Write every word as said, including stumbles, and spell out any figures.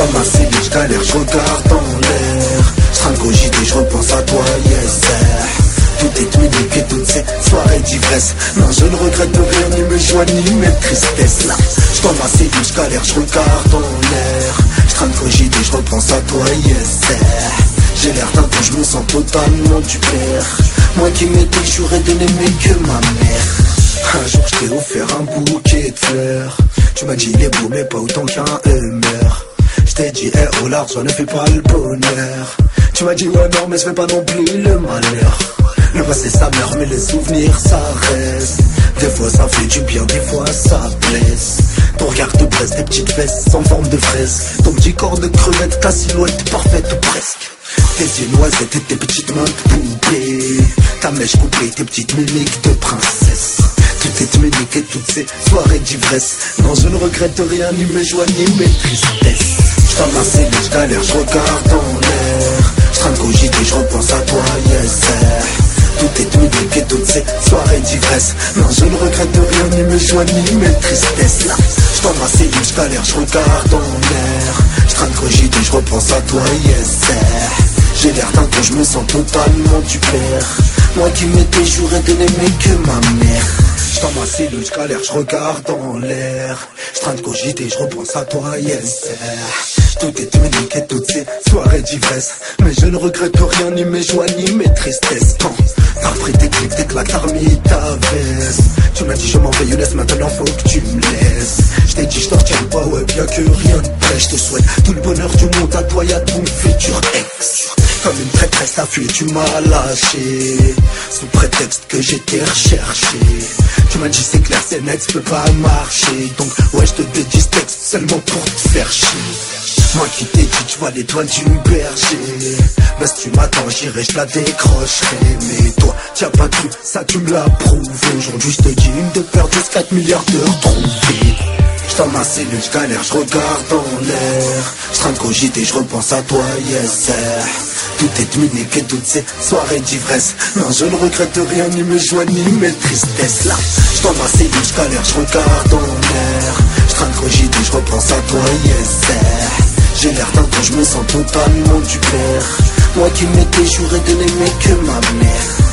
J'tends ma cellule, j'galère, j'regarde en l'air. J'train de cogiter, j'repense à toi, yes sir. Tout est unique et toutes ces soirées d'ivresse. Non, je ne regrette rien, ni mes joies, ni mes tristesses. Là, j'tends ma cellule, j'galère, j'regarde en l'air. J'train de cogiter, j'repense à toi, yes sir. J'ai l'air d'un con, je me sens totalement du père. Moi qui m'étais juré de n'aimer que ma mère. Un jour je t'ai offert un bouquet de fleurs. Tu m'as dit il est beau mais pas autant qu'un humeur. Je t'ai dit eh au large, ne fais pas le bonheur. Tu m'as dit ouais non mais je fais pas non plus le malheur. Le passé ça meurt mais les souvenirs ça reste. Des fois ça fait du bien, des fois ça blesse. Ton regard te presse, tes petites fesses en forme de fraise. Ton petit corps de crevette, ta silhouette parfaite ou presque. Tes yeux noisettes et tes petites mains de poupée. Ta mèche coupée, tes petites mimiques de princesse. Tout est unique et toutes ces soirées d'ivresse. Non je ne regrette rien, ni mes joies, ni mes tristesses. J'tends ma cellule, j'galère, j'regarde en l'air. J'train de cogiter, j'repense à toi, yes sir. Tout est unique et toutes ces soirées d'ivresse. Non je ne regrette rien, ni mes joies, ni mes tristesses. Là, j'tends ma cellule, j'galère, j'regarde en l'air. J'train de cogiter, j'repense à toi, yes sir. J'ai l'air d'un con, je me sens totalement du père. Moi qui m'étais juré de n'aimer que ma mère. J'tends ma cellule, j'galère, j'regarde en l'air. J'train de cogiter, j'repense à toi, yes sir. Tout est unique et toutes ces soirées d'ivresse. Mais je ne regrette rien, ni mes joies, ni mes tristesses. Quand t'as repris tes clips, t'es que t'as remis ta veste. Tu m'as dit je m'en vais, laisse maintenant faut que tu me laisses. Je t'ai dit je t'en retiens pas, ouais bien que rien de près. Je te souhaite tout le bonheur du monde à toi et à ton futur ex. Comme une traîtresse t'as fui et tu m'as lâché. Sous prétexte que j'étais recherché. Tu m'as dit c'est clair, c'est net, ça peut pas marcher. Donc ouais je te dédie ce texte seulement pour te faire chier. Moi qui t'ai dit tu vois l'étoile du berger. Mais si tu m'attends j'irai, je la décrocherai. Mais toi t'as pas cru, ça tu me l'as prouvé. Aujourd'hui je te dis une de perdue, quatre milliards de retrouvés. J'tends ma cellule, j'galère, j'regarde en l'air. J'train de cogiter, j'repense à toi, yes sir. Tout est unique et toutes ces soirées d'ivresse. Non je ne regrette rien, ni mes joies, ni mes tristesses. Là, j'tends ma cellule, j'galère, j'regarde en l'air. J'train de cogiter, j'repense à toi, yes sir. J'ai l'air d'un con, je me sens totalement du père. Moi qui m'étais juré de n'aimer que ma mère.